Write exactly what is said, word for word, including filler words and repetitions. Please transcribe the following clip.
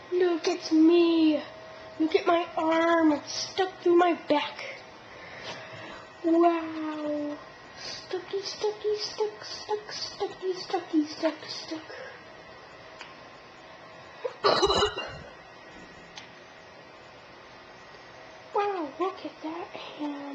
Look, it's me. Look at my arm. It's stuck through my back. Wow. Stucky, stucky, stuck, stuck, stucky, stucky, stuck, stuck. Wow, look at that hand.